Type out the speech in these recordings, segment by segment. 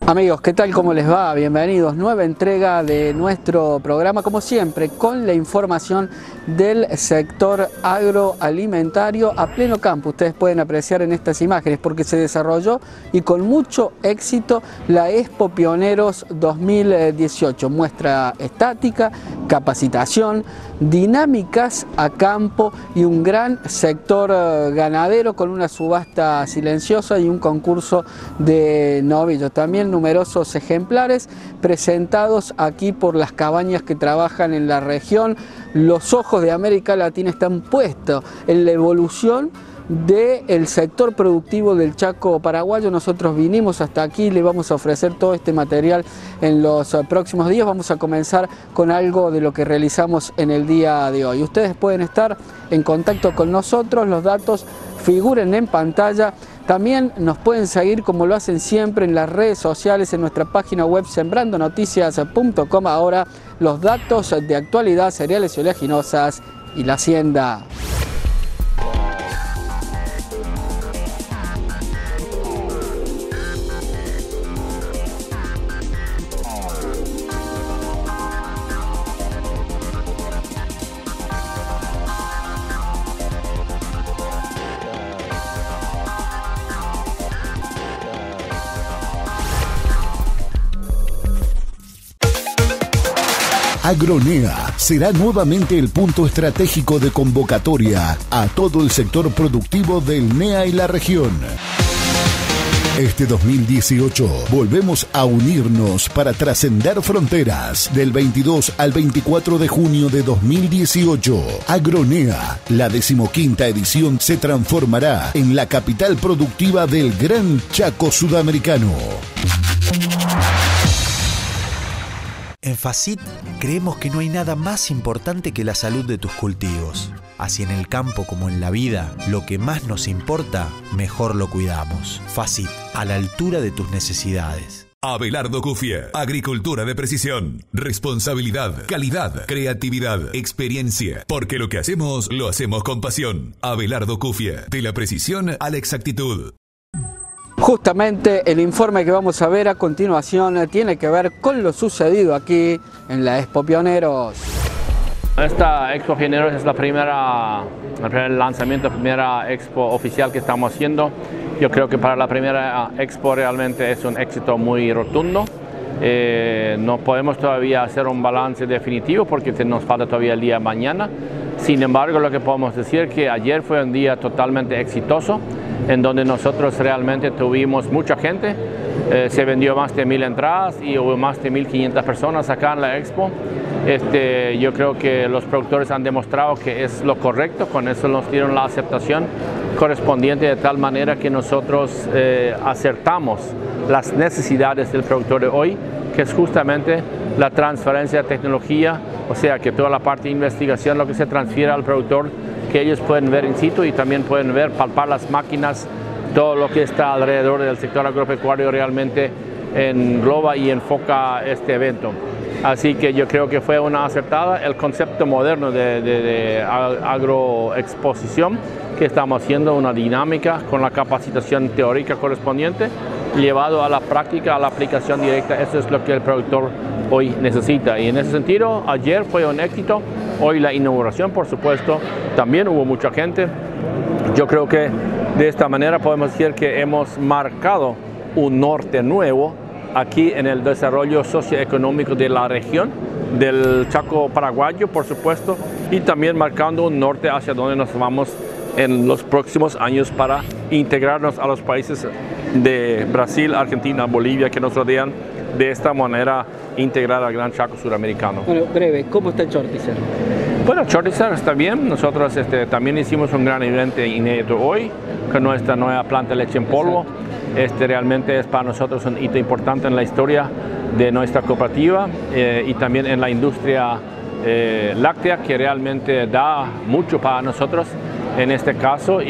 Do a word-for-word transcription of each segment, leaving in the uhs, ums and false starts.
Amigos, ¿qué tal? ¿Cómo les va? Bienvenidos. Nueva entrega de nuestro programa, como siempre, con la información del sector agroalimentario a pleno campo. Ustedes pueden apreciar en estas imágenes porque se desarrolló y con mucho éxito la Expo Pioneros dos mil dieciocho. Muestra estática, capacitación, dinámicas a campo y un gran sector ganadero con una subasta silenciosa y un concurso de novillos. También numerosos ejemplares presentados aquí por las cabañas que trabajan en la región. Los ojos de América Latina están puestos en la evolución del sector productivo del Chaco paraguayo. Nosotros vinimos hasta aquí y le vamos a ofrecer todo este material en los próximos días. Vamos a comenzar con algo de lo que realizamos en el día de hoy. Ustedes pueden estar en contacto con nosotros, los datos figuren en pantalla. También nos pueden seguir, como lo hacen siempre, en las redes sociales, en nuestra página web sembrando noticias punto com. Ahora los datos de actualidad, cereales y oleaginosas y la hacienda. Agronea será nuevamente el punto estratégico de convocatoria a todo el sector productivo del N E A y la región. Este dos mil dieciocho volvemos a unirnos para trascender fronteras. Del veintidós al veinticuatro de junio de dos mil dieciocho, Agronea, la decimoquinta edición, se transformará en la capital productiva del Gran Chaco Sudamericano. En Facit creemos que no hay nada más importante que la salud de tus cultivos. Así en el campo como en la vida, lo que más nos importa, mejor lo cuidamos. Facit, a la altura de tus necesidades. Abelardo Cufia, agricultura de precisión, responsabilidad, calidad, creatividad, experiencia, porque lo que hacemos, lo hacemos con pasión. Abelardo Cufia, de la precisión a la exactitud. Justamente el informe que vamos a ver a continuación tiene que ver con lo sucedido aquí en la Expo Pioneros. Esta Expo Pioneros es la primera, el primer lanzamiento, la primera Expo oficial que estamos haciendo. Yo creo que para la primera Expo realmente es un éxito muy rotundo. Eh, no podemos todavía hacer un balance definitivo porque nos falta todavía el día de mañana. Sin embargo, lo que podemos decir es que ayer fue un día totalmente exitoso, en donde nosotros realmente tuvimos mucha gente. Eh, se vendió más de mil entradas y hubo más de mil quinientas personas acá en la Expo. Este, yo creo que los productores han demostrado que es lo correcto, con eso nos dieron la aceptación correspondiente, de tal manera que nosotros eh, acertamos las necesidades del productor de hoy, que es justamente la transferencia de tecnología, o sea que toda la parte de investigación, lo que se transfiere al productor, que ellos pueden ver in situ y también pueden ver, palpar las máquinas, todo lo que está alrededor del sector agropecuario realmente engloba y enfoca este evento. Así que yo creo que fue una acertada el concepto moderno de, de, de agroexposición que estamos haciendo, una dinámica con la capacitación teórica correspondiente, llevado a la práctica, a la aplicación directa. Eso es lo que el productor hoy necesita. Y en ese sentido, ayer fue un éxito, hoy la inauguración, por supuesto, también hubo mucha gente. Yo creo que de esta manera podemos decir que hemos marcado un norte nuevo aquí en el desarrollo socioeconómico de la región, del Chaco paraguayo, por supuesto, y también marcando un norte hacia donde nos vamos en los próximos años para integrarnos a los países de Brasil, Argentina, Bolivia, que nos rodean, de esta manera integrar al Gran Chaco Suramericano. Bueno, breve, ¿cómo está el Chortizer? Bueno, Chortizer está bien. Nosotros este, también hicimos un gran evento inédito hoy con nuestra nueva planta de leche en polvo. Este realmente es para nosotros un hito importante en la historia de nuestra cooperativa eh, y también en la industria eh, láctea, que realmente da mucho para nosotros en este caso,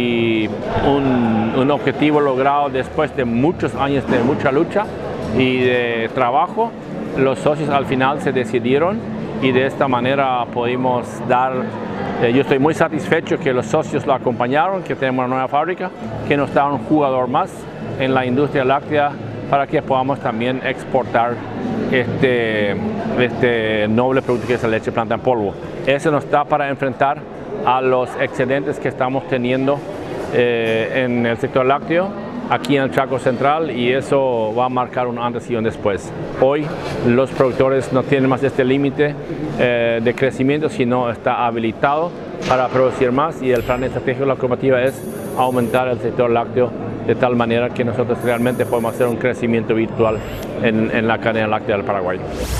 y un, un objetivo logrado después de muchos años de mucha lucha y de trabajo. Los socios al final se decidieron y de esta manera pudimos dar, eh, yo estoy muy satisfecho que los socios lo acompañaron, que tenemos una nueva fábrica, que nos da un jugador más en la industria láctea para que podamos también exportar este, este noble producto que es la leche de planta en polvo. Eso nos da para enfrentar a los excedentes que estamos teniendo eh, en el sector lácteo aquí en el Chaco Central, y eso va a marcar un antes y un después. Hoy los productores no tienen más este límite eh, de crecimiento, sino está habilitado para producir más, y el plan estratégico de la cooperativa es aumentar el sector lácteo de tal manera que nosotros realmente podemos hacer un crecimiento virtual en, en la cadena láctea del Paraguay.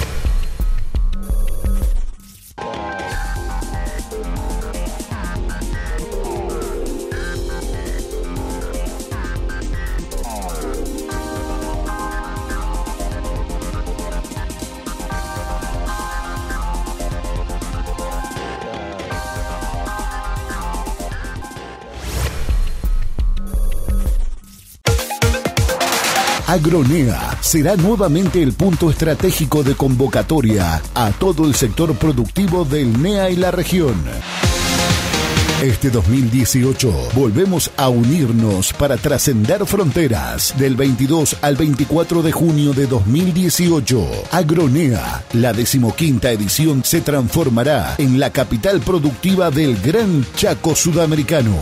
Agronea será nuevamente el punto estratégico de convocatoria a todo el sector productivo del N E A y la región. Este dos mil dieciocho volvemos a unirnos para trascender fronteras. Del veintidós al veinticuatro de junio de dos mil dieciocho, Agronea, la decimoquinta edición, se transformará en la capital productiva del Gran Chaco Sudamericano.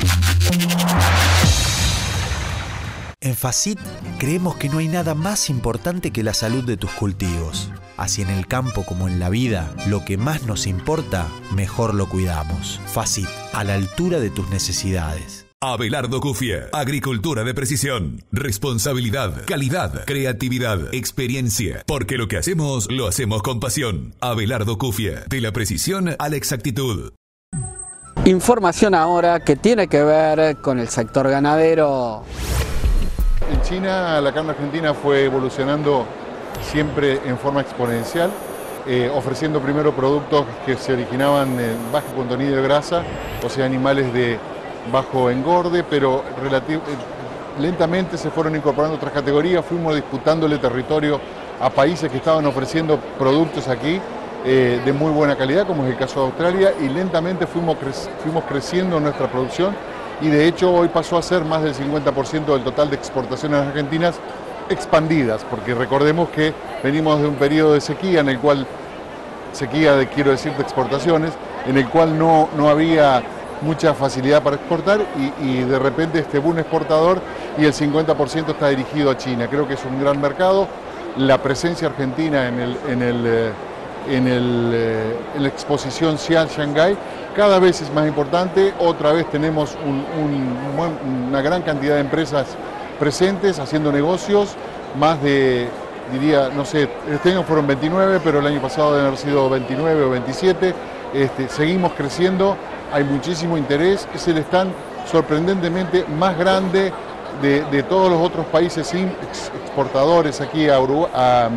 En Facit creemos que no hay nada más importante que la salud de tus cultivos. Así en el campo como en la vida, lo que más nos importa, mejor lo cuidamos. Facit, a la altura de tus necesidades. Abelardo Cufia, agricultura de precisión, responsabilidad, calidad, creatividad, experiencia, porque lo que hacemos, lo hacemos con pasión. Abelardo Cufia, de la precisión a la exactitud. Información ahora que tiene que ver con el sector ganadero. En China la carne argentina fue evolucionando siempre en forma exponencial, eh, ofreciendo primero productos que se originaban en bajo contenido de grasa, o sea, animales de bajo engorde, pero relativ- lentamente se fueron incorporando otras categorías, fuimos disputándole territorio a países que estaban ofreciendo productos aquí eh, de muy buena calidad, como es el caso de Australia, y lentamente fuimos, cre- fuimos creciendo nuestra producción. Y de hecho hoy pasó a ser más del cincuenta por ciento del total de exportaciones argentinas expandidas, porque recordemos que venimos de un periodo de sequía, en el cual, sequía de, quiero decir, de exportaciones, en el cual no, no había mucha facilidad para exportar, y, y de repente este boom exportador, y el cincuenta por ciento está dirigido a China. Creo que es un gran mercado. La presencia argentina en, el, en, el, en, el, en la exposición Xi'an Shanghái cada vez es más importante. Otra vez tenemos un, un, una gran cantidad de empresas presentes haciendo negocios, más de, diría, no sé, este año fueron veintinueve, pero el año pasado deben haber sido veintinueve o veintisiete. Este, seguimos creciendo, hay muchísimo interés, es el stand sorprendentemente más grande de, de todos los otros países exportadores aquí a, Uruguay, a,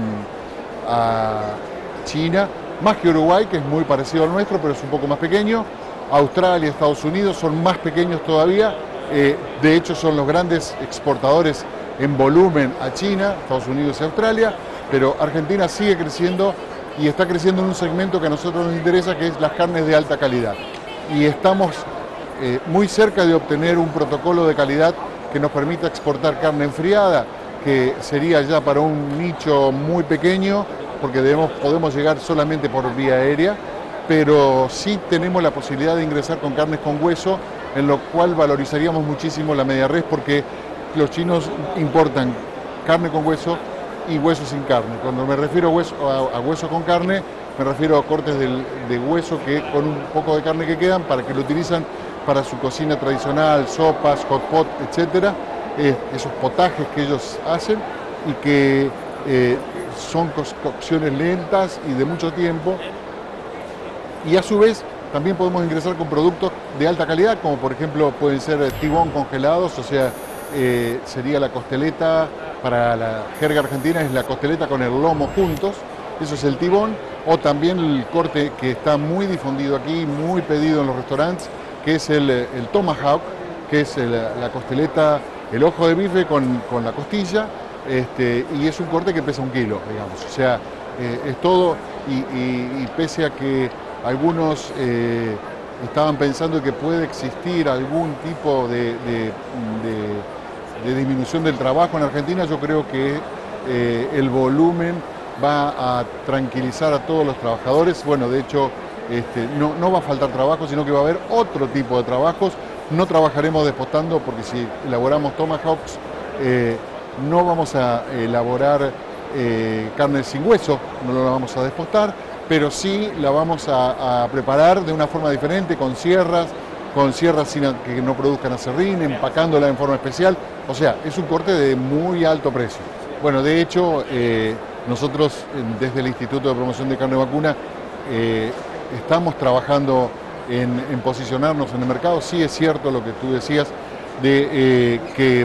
a China. Más que Uruguay, que es muy parecido al nuestro, pero es un poco más pequeño. Australia, Estados Unidos son más pequeños todavía. Eh, de hecho, son los grandes exportadores en volumen a China, Estados Unidos y Australia. Pero Argentina sigue creciendo y está creciendo en un segmento que a nosotros nos interesa, que es las carnes de alta calidad. Y estamos eh, muy cerca de obtener un protocolo de calidad que nos permita exportar carne enfriada, que sería ya para un nicho muy pequeño, porque debemos, podemos llegar solamente por vía aérea, pero sí tenemos la posibilidad de ingresar con carnes con hueso, en lo cual valorizaríamos muchísimo la media res, porque los chinos importan carne con hueso y hueso sin carne. Cuando me refiero a hueso, a, a hueso con carne, me refiero a cortes del, de hueso que con un poco de carne que quedan, para que lo utilizan para su cocina tradicional, sopas, hot pot, etcétera, eh, esos potajes que ellos hacen y que eh, son co cocciones lentas y de mucho tiempo, y a su vez también podemos ingresar con productos de alta calidad, como por ejemplo pueden ser tibón congelados, o sea, eh, sería la costeleta, para la jerga argentina es la costeleta con el lomo juntos, eso es el tibón, o también el corte que está muy difundido aquí, muy pedido en los restaurantes, que es el, el tomahawk, que es el, la costeleta, el ojo de bife con, con la costilla. Este, y es un corte que pesa un kilo, digamos, o sea, eh, es todo, y, y, y pese a que algunos eh, estaban pensando que puede existir algún tipo de, de, de, de disminución del trabajo en Argentina, yo creo que eh, el volumen va a tranquilizar a todos los trabajadores. Bueno, de hecho, este, no, no va a faltar trabajo, sino que va a haber otro tipo de trabajos. No trabajaremos despostando, porque si elaboramos tomahawks, eh, no vamos a elaborar eh, carne sin hueso, no la vamos a despostar, pero sí la vamos a, a preparar de una forma diferente, con sierras, con sierras sin, que no produzcan aserrín, empacándola en forma especial. O sea, es un corte de muy alto precio. Bueno, de hecho, eh, nosotros desde el Instituto de Promoción de Carne Vacuna eh, estamos trabajando en, en posicionarnos en el mercado. Sí es cierto lo que tú decías, de eh, que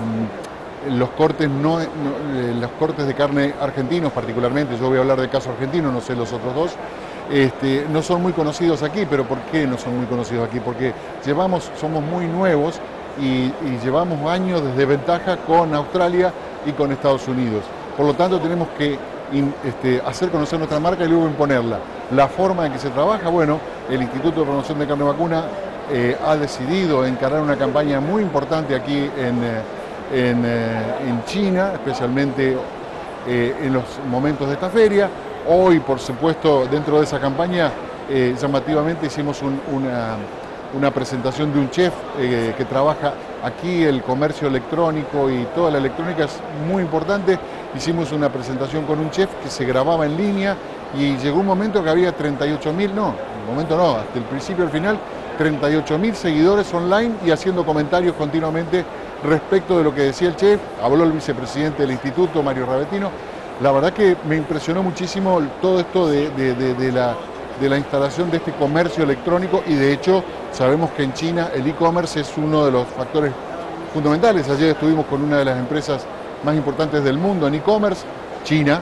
los cortes, no, no, los cortes de carne argentinos particularmente, yo voy a hablar del caso argentino, no sé los otros dos, Este, no son muy conocidos aquí. Pero ¿por qué no son muy conocidos aquí? Porque llevamos, somos muy nuevos y, y llevamos años de desventaja con Australia y con Estados Unidos. Por lo tanto, tenemos que in, este, hacer conocer nuestra marca y luego imponerla. La forma en que se trabaja, bueno, el Instituto de Promoción de Carne Vacuna eh, ha decidido encarar una campaña muy importante aquí en, en, en China, especialmente eh, en los momentos de esta feria. Hoy, por supuesto, dentro de esa campaña, eh, llamativamente hicimos un, una, una presentación de un chef eh, que trabaja aquí, el comercio electrónico y toda la electrónica es muy importante. Hicimos una presentación con un chef que se grababa en línea y llegó un momento que había treinta y ocho mil, no, en un momento no, hasta el principio al final, treinta y ocho mil seguidores online y haciendo comentarios continuamente respecto de lo que decía el chef. Habló el vicepresidente del instituto, Mario Ravetino. La verdad que me impresionó muchísimo todo esto de, de, de, de, la, de la instalación de este comercio electrónico y de hecho sabemos que en China el e-commerce es uno de los factores fundamentales. Ayer estuvimos con una de las empresas más importantes del mundo en e-commerce, China,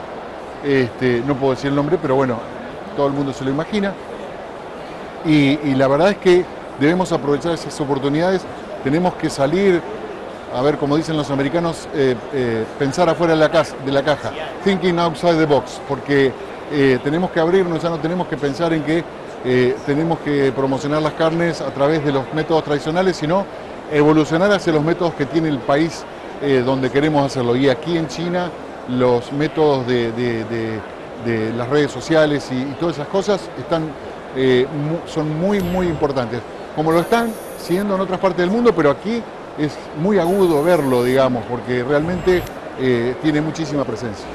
este, no puedo decir el nombre, pero bueno, todo el mundo se lo imagina. Y, y la verdad es que debemos aprovechar esas oportunidades, tenemos que salir, a ver, como dicen los americanos, eh, eh, pensar afuera de la, casa, de la caja, thinking outside the box, porque eh, tenemos que abrirnos, ya no tenemos que pensar en que eh, tenemos que promocionar las carnes a través de los métodos tradicionales, sino evolucionar hacia los métodos que tiene el país eh, donde queremos hacerlo. Y aquí en China los métodos de, de, de, de las redes sociales y, y todas esas cosas están, eh, mu son muy, muy importantes, como lo están siendo en otras partes del mundo, pero aquí es muy agudo verlo, digamos, porque realmente eh, tiene muchísima presencia.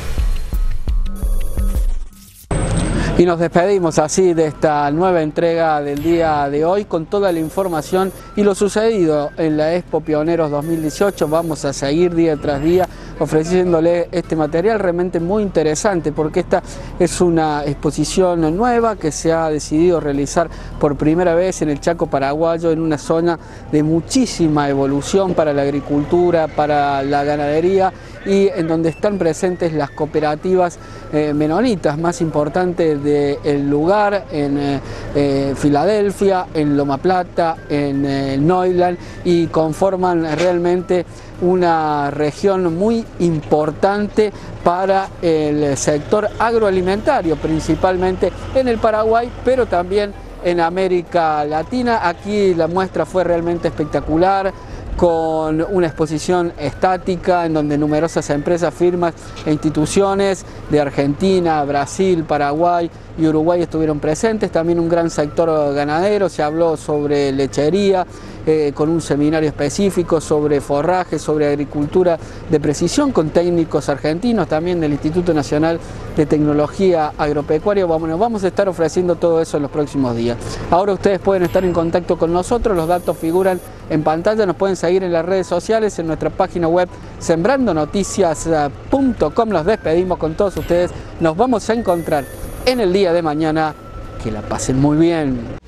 Y nos despedimos así de esta nueva entrega del día de hoy con toda la información y lo sucedido en la Expo Pioneros dos mil dieciocho. Vamos a seguir día tras día ofreciéndole este material realmente muy interesante, porque esta es una exposición nueva que se ha decidido realizar por primera vez en el Chaco paraguayo, en una zona de muchísima evolución para la agricultura, para la ganadería, y en donde están presentes las cooperativas eh, menonitas más importantes del lugar, en eh, eh, Filadelfia, en Loma Plata, en eh, Neuland, y conforman realmente una región muy importante para el sector agroalimentario, principalmente en el Paraguay, pero también en América Latina. Aquí la muestra fue realmente espectacular, con una exposición estática en donde numerosas empresas, firmas e instituciones de Argentina, Brasil, Paraguay y Uruguay estuvieron presentes. También un gran sector ganadero, se habló sobre lechería, eh, con un seminario específico sobre forraje, sobre agricultura de precisión, con técnicos argentinos, también del Instituto Nacional de Tecnología Agropecuaria. Bueno, vamos a estar ofreciendo todo eso en los próximos días. Ahora ustedes pueden estar en contacto con nosotros, los datos figuran en pantalla, nos pueden seguir en las redes sociales, en nuestra página web sembrando noticias punto com. Los despedimos con todos ustedes, nos vamos a encontrar en el día de mañana, que la pasen muy bien.